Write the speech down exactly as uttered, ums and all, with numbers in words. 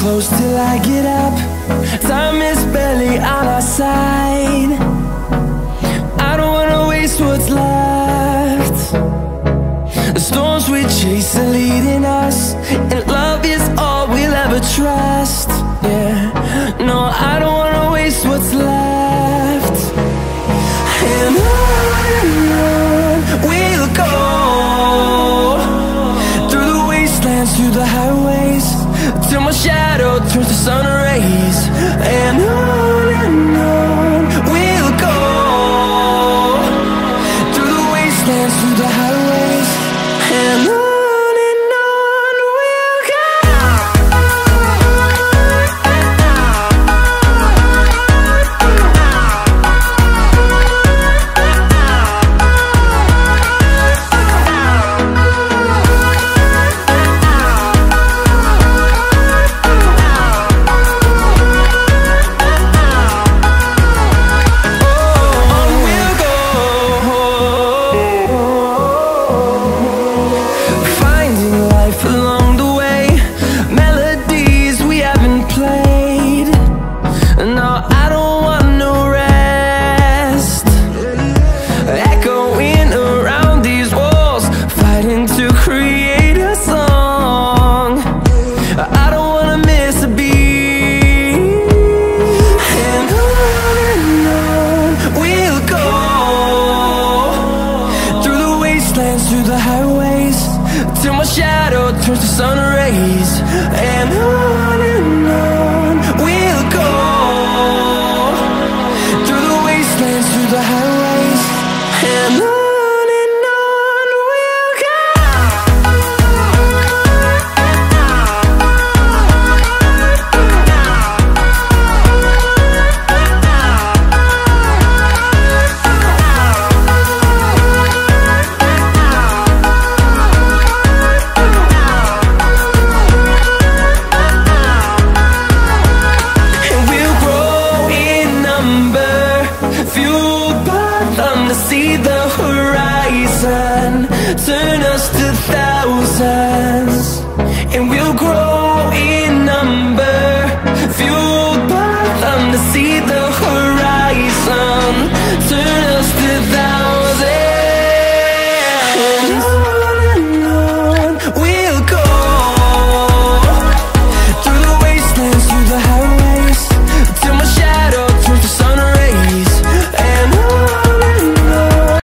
close till I get up. Time is barely on our side. I don't wanna waste what's left. The storms we chase are leading us, and love is all we'll ever trust. Yeah, no, I don't wanna waste what's left. And on and on we'll go, through the wastelands, through the highways, till my shadow turns to sun rays. And on and on we'll go, through the wastelands, through the highways, and on. Through the highways, till my shadow turns to sun rays. And on and on we'll go, through the wastelands, through the highways, and on. See the horizon turn us to thousands, and we'll grow in number, fueled by them to see the horizon.